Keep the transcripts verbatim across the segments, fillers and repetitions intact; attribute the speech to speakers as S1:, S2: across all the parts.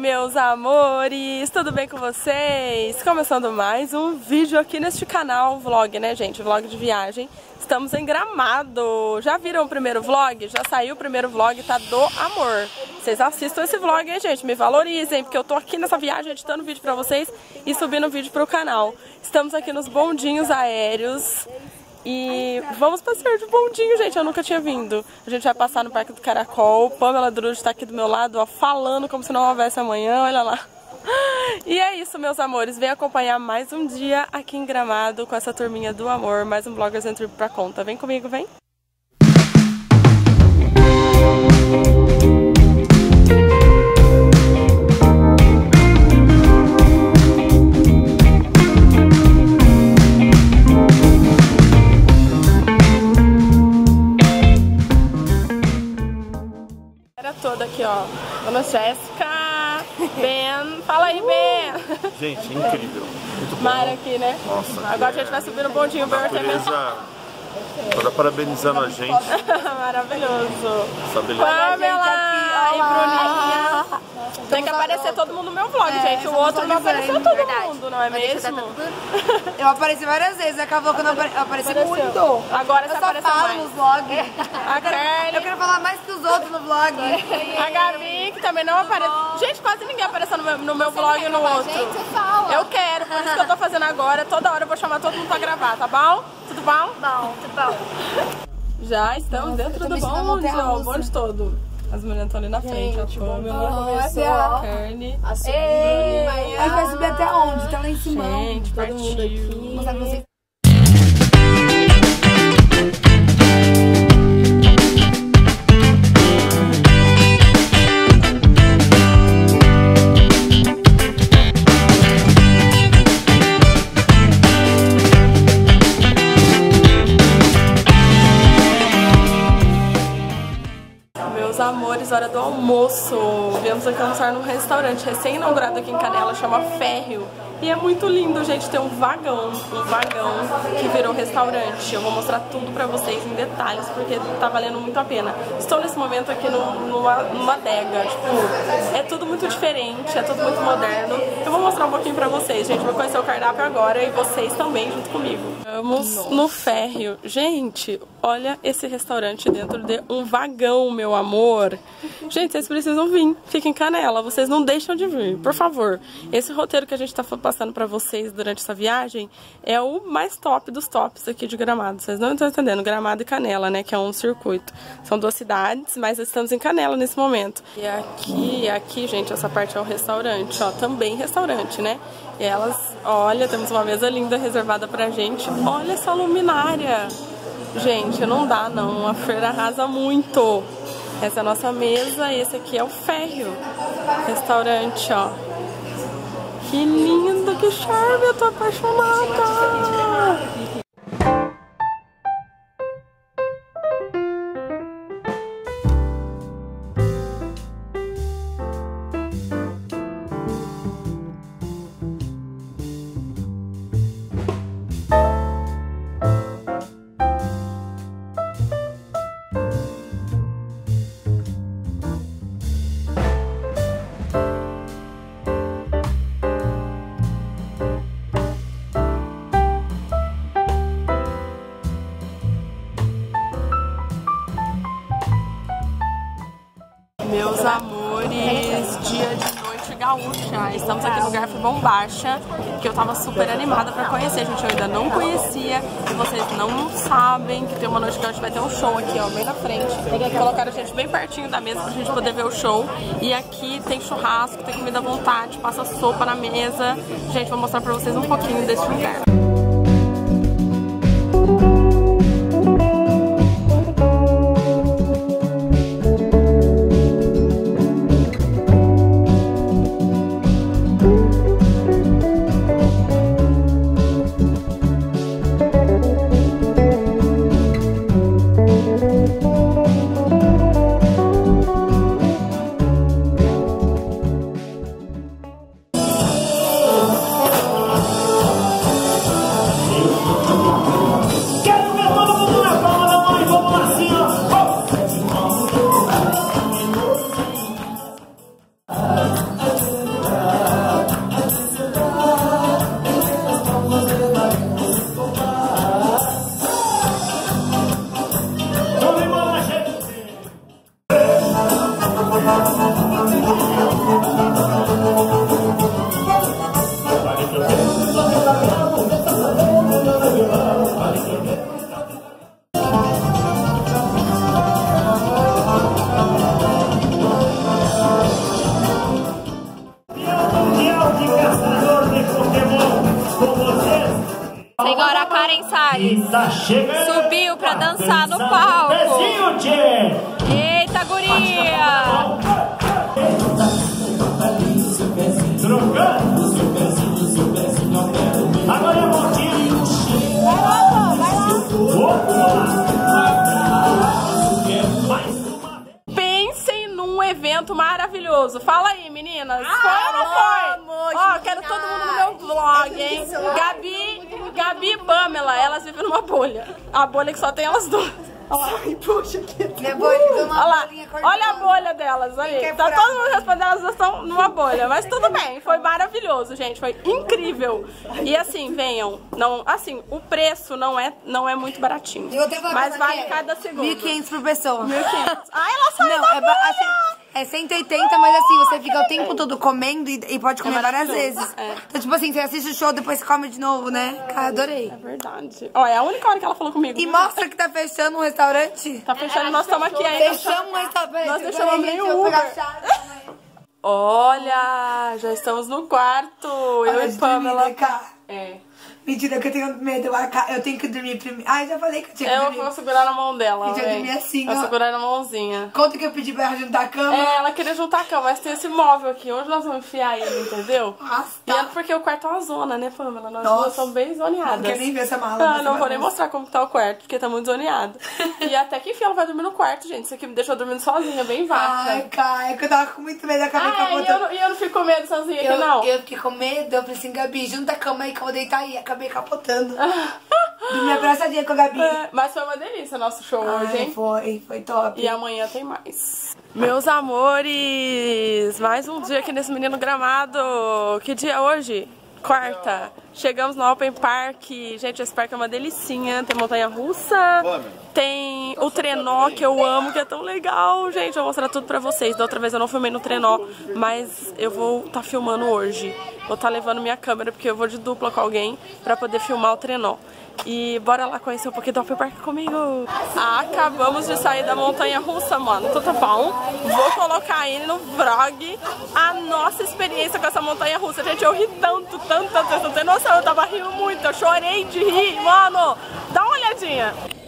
S1: meus amores, tudo bem com vocês? Começando mais um vídeo aqui neste canal, vlog, né gente, vlog de viagem. Estamos em Gramado. Já viram o primeiro vlog? Já saiu o primeiro vlog, tá do amor. Vocês assistam esse vlog, hein gente, me valorizem, porque eu tô aqui nessa viagem editando vídeo pra vocês e subindo vídeo pro canal. Estamos aqui nos bondinhos aéreos. E vamos passear de bondinho, gente, eu nunca tinha vindo. A gente vai passar no Parque do Caracol. Pamela Drude tá aqui do meu lado, ó, falando como se não houvesse amanhã, olha lá. E é isso, meus amores, vem acompanhar mais um dia aqui em Gramado com essa turminha do amor. Mais um Bloggers and Trip pra conta. Vem comigo, vem! Toda aqui, ó. Dona Jéssica, Ben, fala aí, Ben.
S2: Gente, incrível. Muito bom.
S1: Mara aqui, né?
S2: Nossa.
S1: Agora a gente vai subir no bondinho.
S2: A natureza toda parabenizando a gente.
S1: Maravilhoso.
S2: Beleza.
S1: Pamela e Bruninha. Tem que aparecer todo mundo no meu vlog, é, gente. O outro não apareceu todo verdade. mundo, não é mesmo?
S3: Eu apareci várias vezes, acabou que eu não apareci, apareci
S1: apareceu.
S3: muito.
S1: Agora você
S3: eu só
S1: apareceu
S3: falo
S1: mais.
S3: nos vlogs.
S1: A Carly.
S3: Eu quero falar mais que os outros no vlog.
S1: A Gabi, que também não apareceu. Gente, quase ninguém apareceu no meu, no meu vlog e no outro.
S3: Gente, fala.
S1: Eu quero, por isso que eu tô fazendo agora. Toda hora eu vou chamar todo mundo pra gravar, tá bom? Tudo bom?
S3: Bom, tudo bom.
S1: Já estamos
S3: Nossa,
S1: dentro do bonde, ó, o bonde todo. As meninas estão ali na frente, gente, a Pamela, a Carly, a
S3: Ei, a gente vai subir até onde? Tá lá em cima.
S1: Gente,
S3: todo
S1: partiu.
S3: mundo aqui. Vou mostrar pra vocês.
S1: Amores, hora do almoço. Viemos aqui almoçar num restaurante recém-inaugurado aqui em Canela, chama Férreo. E é muito lindo, gente. Tem um vagão, um vagão que virou restaurante. Eu vou mostrar tudo pra vocês em detalhes, porque tá valendo muito a pena. Estou nesse momento aqui no, numa, numa adega. Tipo, é tudo muito diferente, é tudo muito moderno. Eu vou mostrar um pouquinho pra vocês, gente. Vou conhecer o cardápio agora e vocês também junto comigo. Vamos Nossa. no Férreo. Gente, olha esse restaurante dentro de um vagão, meu amor. Gente, vocês precisam vir. Fiquem em Canela, vocês não deixam de vir, por favor. Esse roteiro que a gente tá passando pra vocês durante essa viagem é o mais top dos tops aqui de Gramado. Vocês não estão entendendo, Gramado e Canela, né, que é um circuito. São duas cidades, mas estamos em Canela nesse momento. E aqui, aqui, gente, essa parte é o restaurante, ó, também restaurante, né? E elas, olha, temos uma mesa linda reservada pra gente. Olha essa luminária. Gente, não dá não, a feira arrasa muito. Essa é a nossa mesa, esse aqui é o Férreo restaurante, ó. Que lindo, que charme, eu tô apaixonada. Meus amores, dia de noite gaúcha. Estamos aqui no Garfo Bombacha, que eu tava super animada pra conhecer, gente. Eu ainda não conhecia e vocês não sabem que tem uma noite gaúcha, vai ter um show aqui, ó, bem na frente. Colocaram a gente bem pertinho da mesa pra gente poder ver o show. E aqui tem churrasco, tem comida à vontade, passa sopa na mesa. Gente, vou mostrar pra vocês um pouquinho desse lugar. Senhora Karen Salles subiu pra dançar no palco. Eita, guria!
S4: Agora é montinho.
S3: Vai lá, vai lá.
S1: Pensem num evento maravilhoso. Fala aí, meninas.
S3: Ah,
S1: foi ou não foi?
S3: vamos,
S1: Ó, quero todo mundo no meu vlog, hein? Gabi, Gabi e Pamela, elas vivem numa bolha. A bolha que só tem elas duas. Ai, puxa, que
S3: Minha bolha de uma
S1: olha lá,
S3: bolinha cor-de-rosa.
S1: olha a bolha delas aí. Tá todo mundo respondendo, elas estão numa bolha. Mas tudo bem, foi maravilhoso, gente. Foi incrível. E assim, venham. Não, assim, o preço não é, não é muito baratinho.
S3: Eu tenho uma
S1: mas
S3: coisa
S1: vale
S3: aqui.
S1: cada segundo.
S3: mil e quinhentos por pessoa.
S1: mil e quinhentos. Ai, ela saiu
S3: Não,
S1: da
S3: é,
S1: bolha!
S3: ba- assim, é cento e oitenta, mas assim, você fica o tempo todo comendo e, e pode comer várias
S1: maravilhoso,
S3: vezes.
S1: é.
S3: Então, tipo assim, você assiste o show, depois você come de novo, né? Cara, adorei.
S1: É verdade. Ó, é a única hora que ela falou comigo.
S3: E mostra que tá fechando um restaurante.
S1: Tá fechando, nós estamos aqui ainda.
S3: Fechamos um restaurante.
S1: Nós
S3: Peraí,
S1: deixamos nem
S3: gente,
S1: o
S3: eu vou pegar
S1: Uber.
S3: a chave, calma aí.
S1: Olha, já estamos no quarto. Eu
S3: Hora
S1: e
S3: de
S1: Pamela.
S3: dormir, né, cara?
S1: É.
S3: Mentira, que eu tenho medo. Eu tenho que dormir primeiro. Ai, já falei que eu tinha que
S1: Eu
S3: dormir.
S1: vou segurar na mão dela.
S3: Gente, eu
S1: vem.
S3: dormi assim,
S1: Vou
S3: ó.
S1: segurar na mãozinha.
S3: Conta que eu pedi pra ela juntar a cama.
S1: É, ela queria juntar a cama, mas tem esse móvel aqui. Onde nós vamos enfiar ele, entendeu?
S3: Nossa,
S1: E é porque o quarto é uma zona, né, Pamela? Nós
S3: Nossa.
S1: duas somos bem zoneadas.
S3: Não quero nem ver essa mala,
S1: Ah,
S3: vai
S1: não
S3: ser
S1: vou nem
S3: bagunça.
S1: mostrar como tá o quarto, porque tá muito zoneado. E até que enfim ela vai dormir no quarto, gente. Isso aqui me deixou dormindo sozinha, bem vaca.
S3: Ai, cara, é que eu tava com muito medo, eu acabei
S1: Ah, e eu,
S3: capotando.
S1: não- e eu não fico com medo sozinha aqui,
S3: Eu,
S1: não.
S3: eu fiquei com medo, eu falei assim, Gabi, junta a cama aí que eu vou deitar aí. Acabei capotando. Dormi abraçadinha com a Gabi.
S1: É, mas foi uma delícia nosso show hoje,
S3: Ai,
S1: hein?
S3: foi, foi top.
S1: E amanhã tem mais. Meus amores, mais um dia aqui nesse menino gramado. Que dia é hoje? Quarta. Chegamos no Open Park. Gente, esse parque é uma delicinha. Tem montanha-russa, tem o trenó que eu amo, que é tão legal. Gente, eu vou mostrar tudo pra vocês. Da outra vez eu não filmei no trenó, mas eu vou estar filmando hoje. Vou estar levando minha câmera, porque eu vou de dupla com alguém pra poder filmar o trenó. E bora lá conhecer um pouquinho do Open Park comigo. Acabamos de sair da montanha-russa, mano. Tudo bom? Vou colocar aí no vlog a nossa experiência com essa montanha-russa. Gente, eu ri tanto, tanto, tanto. Vocês não tem noção, eu tava rindo muito. Eu chorei de rir, mano. Dá uma olhadinha.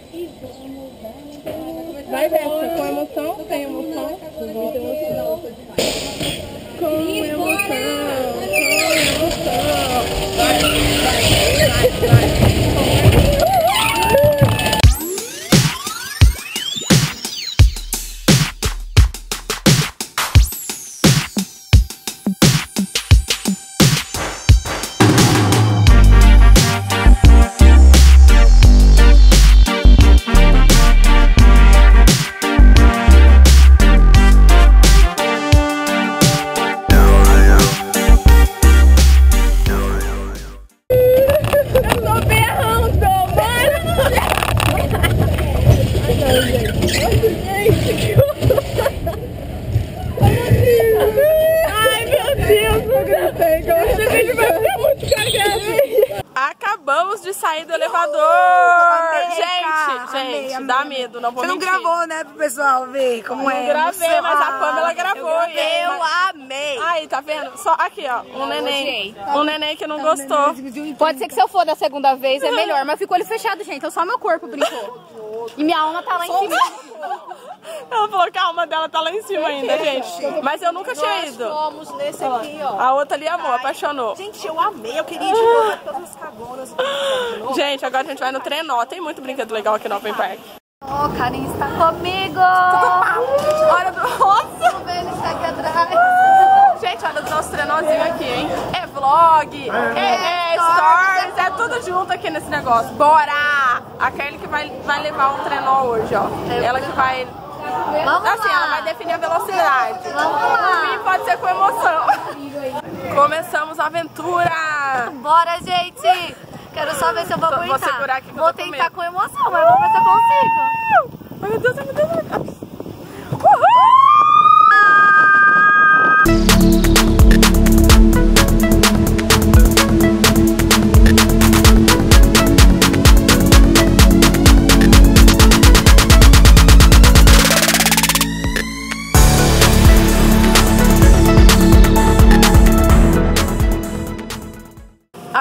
S1: Vai, Bessa, com emoção? Tem emoção? Com emoção. Com emoção. Vai, vai, vai, vai. Acabamos de sair do elevador!
S3: Amei,
S1: gente,
S3: cara,
S1: gente,
S3: amei, amei,
S1: dá
S3: amei.
S1: medo, não vou
S3: Você não
S1: mentir.
S3: gravou, né, pro pessoal ver como
S1: Não
S3: é?
S1: gravei,
S3: emoção.
S1: mas a
S3: Ah,
S1: Pamela gravou.
S3: Eu,
S1: e aí,
S3: eu
S1: mas-
S3: amei.
S1: Aí, tá vendo? Só aqui, ó, um neném. Um neném que não gostou.
S5: Pode ser que se eu for da segunda vez é melhor, mas ficou olho fechado, gente. Então só meu corpo brincou. E minha alma tá lá em cima.
S1: Ela falou que a alma dela tá lá em cima ainda, gente. Mas eu nunca tinha ido.
S6: Fomos nesse aqui, ó.
S1: A outra ali amou, apaixonou.
S6: Gente, eu amei. Eu queria ir de novo todas as cagonas.
S1: Gente, agora a gente vai no trenó. Tem muito brinquedo legal aqui no Open Park.
S5: Ó, oh, Karen está comigo.
S1: Olha do... Nossa!
S5: Ele está aqui atrás.
S1: Gente, olha o nosso trenózinho aqui, hein? É vlog, é, é stories, é tudo junto aqui nesse negócio. Bora! A Kelly que vai, vai levar um trenó hoje, ó. Ela que vai...
S5: Vamos
S1: Assim,
S5: lá.
S1: ela vai definir a velocidade.
S5: Vamos lá.
S1: O fim pode ser com emoção. Começamos a aventura!
S5: Bora, gente. Quero só ver se eu vou
S1: Vou
S5: aguentar.
S1: segurar aqui que eu
S5: Vou
S1: tô com
S5: tentar
S1: medo.
S5: com emoção, mas vamos ver se eu consigo.
S1: Ai, meu Deus, ai, meu Deus, ai, meu Deus. Uhul!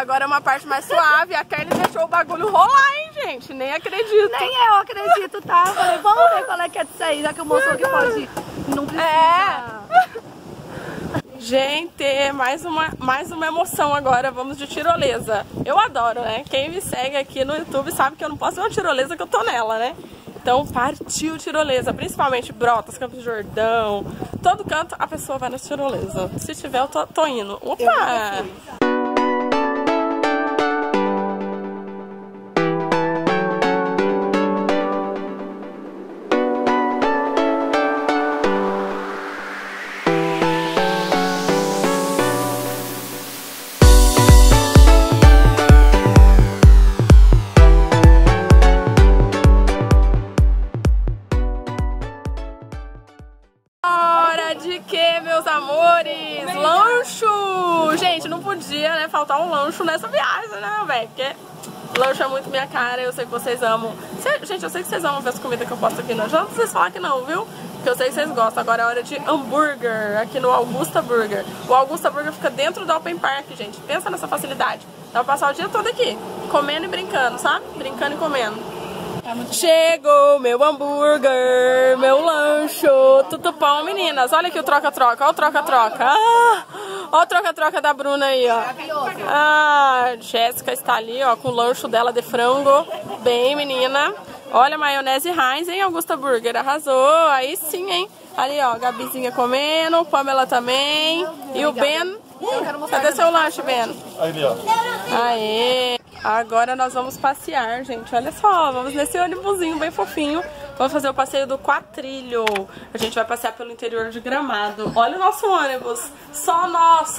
S1: agora é uma parte mais suave. A Kelly deixou o bagulho rolar, hein, gente? Nem acredito.
S5: Nem eu acredito, tá? Falei, vamos ver qual é que é disso aí, já que o moço que pode. Não precisa.
S1: É. Gente, mais uma, mais uma emoção agora. Vamos de tirolesa. Eu adoro, né? Quem me segue aqui no YouTube sabe que eu não posso ver uma tirolesa que eu tô nela, né? Então partiu tirolesa, principalmente Brotas, Campos do Jordão, todo canto a pessoa vai na tirolesa. Se tiver, eu tô, tô indo. Opa! De que, meus amores? Lancho! Gente, não podia, né, faltar um lancho nessa viagem, né, velho? Porque lancho é muito minha cara, eu sei que vocês amam. Cê, gente, eu sei que vocês amam ver as comidas que eu posto aqui, não adianta vocês falar que não, viu? Porque eu sei que vocês gostam. Agora é hora de hambúrguer aqui no Augusta Burger. O Augusta Burger fica dentro do Open Park, gente. Pensa nessa facilidade. Dá pra passar o dia todo aqui, comendo e brincando, sabe? Brincando e comendo. Chegou meu hambúrguer, meu lancho, tudo pão, meninas. Olha aqui o troca-troca, olha o troca-troca. Ah, olha o troca-troca da Bruna aí, ó. Ah, Jéssica está ali, ó, com o lancho dela de frango. Bem, menina. Olha a maionese Heinz, hein, Augusta Burger. Arrasou, aí sim, hein. Ali, ó, Gabizinha comendo, Pamela também. E o Ben. Cadê seu lanche, Ben?
S2: Aí, ó.
S1: Aê. Agora nós vamos passear, gente. Olha só, vamos nesse ônibusinho bem fofinho. Vamos fazer o passeio do Quatrilho. A gente vai passear pelo interior de Gramado. Olha o nosso ônibus. Só nosso.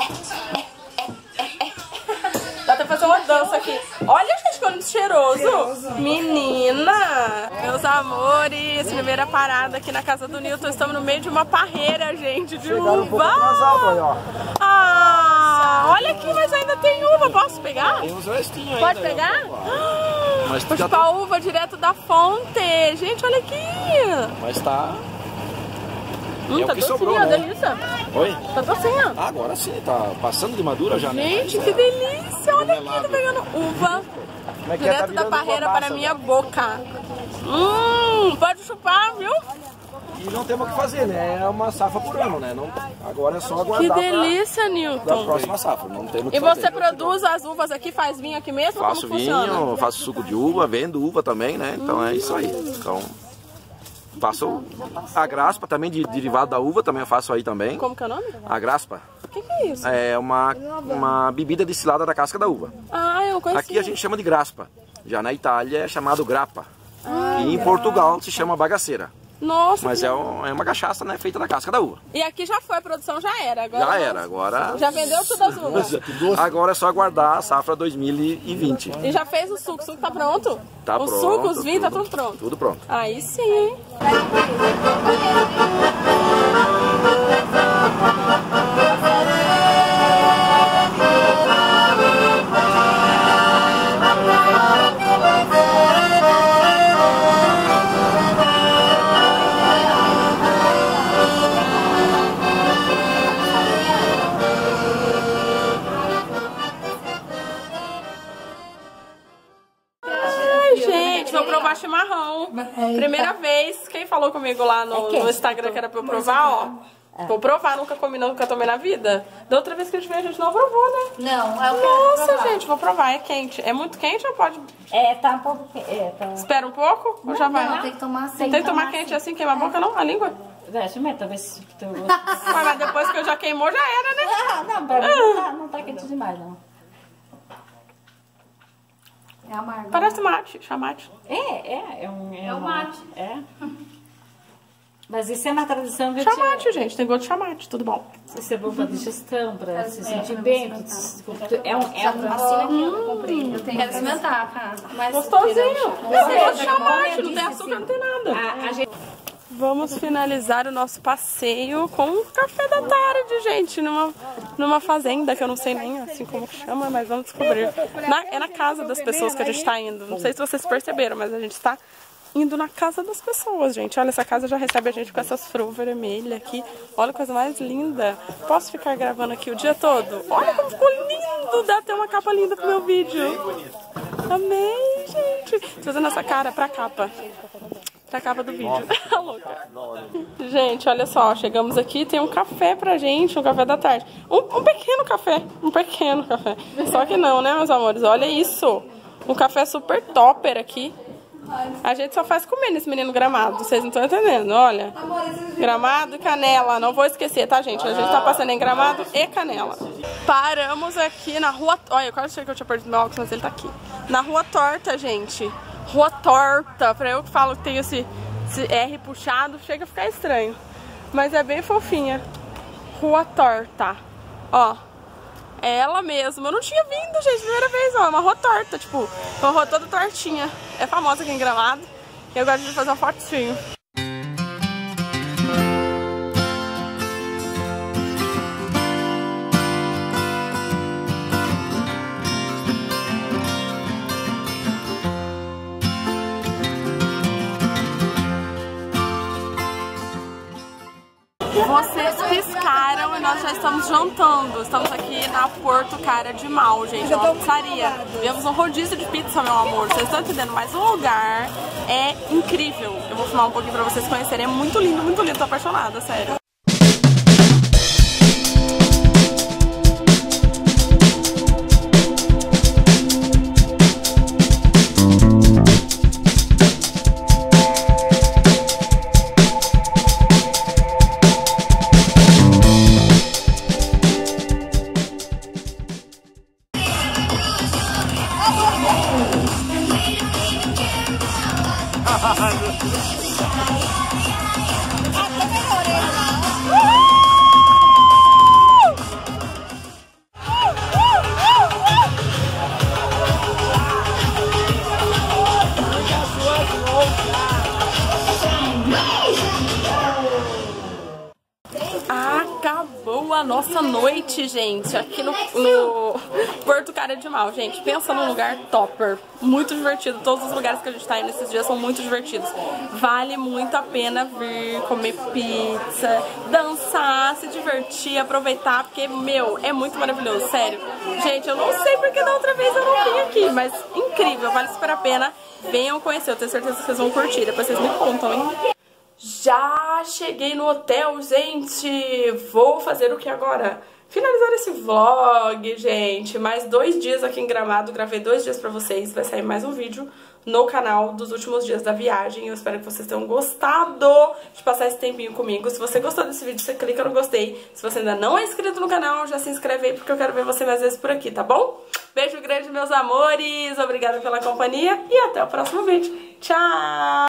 S1: Dá até fazer uma dança aqui. Olha, gente, que ônibus cheiroso. cheiroso. Menina. Meus amores, primeira parada aqui na casa do Newton. Estamos no meio de uma parreira, gente, de
S7: Chegaram
S1: uva.
S7: Um pouco atrasado aí, ó.
S1: Ah, olha aqui, mas ainda tem uva. Posso pegar?
S7: Tem uns restinhos ainda.
S1: Pode pegar? Ah,
S7: mas
S1: vou chupar a uva direto da fonte. Gente, olha aqui.
S7: Mas tá...
S1: Hum,
S7: é
S1: tá
S7: o que
S1: docinho,
S7: sobrou, né?
S1: delícia.
S7: Oi?
S1: Tá docinho.
S7: Ah, agora sim, tá passando de madura já, né?
S1: Gente,
S7: Mas,
S1: que
S7: é...
S1: delícia. Olha aqui, tô pegando uva
S7: Como é que é?
S1: direto
S7: Tá
S1: da
S7: virando
S1: parreira
S7: uma massa,
S1: para minha
S7: né?
S1: boca. Hum, pode chupar, viu?
S7: E não temos o que fazer, né? É uma safra por ano, né? Não... Agora é só aguardar.
S1: Que delícia,
S7: pra...
S1: Newton.
S7: pra próxima safra. Não temos o que
S1: E
S7: fazer.
S1: você produz as uvas aqui, faz vinho aqui mesmo?
S7: Faço
S1: Como
S7: vinho,
S1: funciona?
S7: faço suco de uva, vendo uva também, né? Então hum. é isso aí. Então... Faço a graspa também, de, derivado da uva, também eu faço aí também.
S1: Como que é o nome?
S7: A graspa.
S1: O que, que é isso?
S7: É uma, uma bebida destilada da casca da uva.
S1: Ah, eu conheci.
S7: Aqui a gente chama de graspa. Já na Itália é chamado grappa.
S1: Ah,
S7: e em Portugal se chama bagaceira.
S1: Nossa.
S7: Mas é, um, é uma cachaça, né, feita da casca da uva.
S1: E aqui já foi, a produção já era. Agora
S7: já era, agora...
S1: Já vendeu tudo as uvas?
S7: Agora é só aguardar a safra dois mil e vinte.
S1: E já fez o suco? O suco tá pronto?
S7: Tá
S1: o
S7: pronto.
S1: O suco, os vinhos, tá tudo pronto?
S7: Tudo pronto.
S1: Aí sim. Chimarrão. Primeira vez, quem falou comigo lá no, no Instagram que era pra eu provar, ó. Vou provar, nunca comi, nunca tomei na vida. Da outra vez que a gente veio, a gente não provou, né?
S5: Não, é o que
S1: Nossa, gente, vou provar. É quente. É muito quente ou pode...
S5: É, tá um pouco... É, tá...
S1: Espera um pouco ou
S5: não,
S1: já vai?
S5: Não, tem que tomar assim.
S1: Não tem que tomar quente assim, queima a boca, não? A língua?
S5: Deixa eu ver, talvez... Tu...
S1: Mas depois que eu já queimou, já era, né?
S5: Ah, não, pra mim não tá, não tá quente demais, não. É amargo.
S1: Parece mate, chamate.
S5: É, é, é um... É,
S1: é um mate.
S5: É. Mas isso é uma tradição... Que
S1: chamate,
S5: tinha...
S1: gente, tem gosto de chamate, tudo bom.
S5: Isso é bom pra digestão, pra é, se sentir é, bem. É um... É um...
S1: Assim
S5: aqui eu comprei. Eu tenho
S1: que experimentar, cara. Mas gostosinho. Tem gosto de chamate, não tem açúcar, não tem nada.
S5: A, a gente...
S1: Vamos finalizar o nosso passeio com um café da tarde, gente, numa, numa fazenda, que eu não sei nem assim como chama, mas vamos descobrir. Na, é na casa das pessoas que a gente está indo. Não sei se vocês perceberam, mas a gente está indo na casa das pessoas, gente. Olha, essa casa já recebe a gente com essas flores vermelhas aqui. Olha a coisa mais linda. Posso ficar gravando aqui o dia todo? Olha como ficou lindo. Dá até uma capa linda pro meu vídeo. Amei, gente. Tô fazendo essa cara pra capa. Pra capa do vídeo. Louca. Gente, olha só. Chegamos aqui. Tem um café pra gente. Um café da tarde. Um, um pequeno café. Um pequeno café. Só que não, né, meus amores? Olha isso. Um café super topper aqui. A gente só faz comer nesse menino Gramado, vocês não estão entendendo, olha. Gramado e Canela, não vou esquecer, tá, gente? A gente tá passando em Gramado e Canela. Paramos aqui na rua... Olha, eu quase achei que eu tinha perdido meu óculos, mas ele tá aqui. Na Rua Torta, gente. Rua Torta, pra eu que falo que tem esse, esse R puxado, chega a ficar estranho. Mas é bem fofinha. Rua Torta, ó. É ela mesma. Eu não tinha vindo, gente, primeira vez, ó. É uma rua torta, tipo, uma rua toda tortinha. É famosa aqui em Gramado. E eu gosto de fazer uma fotinho. Vocês piscaram e nós já estamos jantando. Estamos aqui na Porto Cara de Mal, gente. É uma pizzaria. Viemos um rodízio de pizza, meu amor. Vocês estão entendendo? Mas o lugar é incrível. Eu vou filmar um pouquinho pra vocês conhecerem. É muito lindo, muito lindo. Tô apaixonada, sério. Acabou a nossa noite, gente, aqui no, no Porto Cara de Mal, gente. Pensa num lugar topper, muito divertido. Todos os lugares que a gente tá indo nesses dias são muito divertidos. Vale muito a pena vir comer pizza, dançar, se divertir, aproveitar, porque, meu, é muito maravilhoso, sério. Gente, eu não sei porque da outra vez eu não vim aqui, mas incrível, vale super a pena. Venham conhecer, eu tenho certeza que vocês vão curtir, depois vocês me contam, hein? Já cheguei no hotel, gente. Vou fazer o que agora? Finalizar esse vlog, gente. Mais dois dias aqui em Gramado. Gravei dois dias pra vocês. Vai sair mais um vídeo no canal dos últimos dias da viagem. Eu espero que vocês tenham gostado de passar esse tempinho comigo. Se você gostou desse vídeo, você clica no gostei. Se você ainda não é inscrito no canal, já se inscreve aí, porque eu quero ver você mais vezes por aqui, tá bom? Beijo grande, meus amores. Obrigada pela companhia e até o próximo vídeo. Tchau!